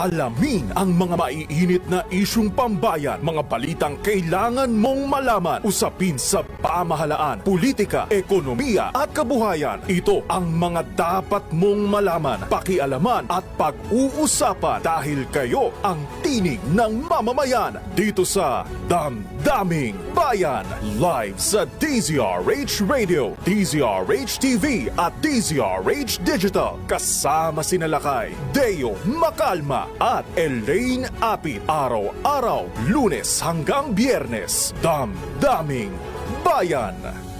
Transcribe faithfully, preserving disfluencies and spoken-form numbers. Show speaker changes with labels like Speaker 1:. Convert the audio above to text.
Speaker 1: Alamin ang mga maiinit na isyung pambayan, mga balitang kailangan mong malaman, usapin sa pamahalaan, politika, ekonomiya at kabuhayan. Ito ang mga dapat mong malaman, pakialaman at pag-uusapan dahil kayo ang tinig ng mamamayan dito sa Damdaming Bayan. Live sa D Z R H Radio, D Z R H T V at D Z R H Digital. Kasama sina Lakay, Deo Makalma at Elaine Apit. Araw-araw, Lunes hanggang Biyernes. Damdaming Bayan.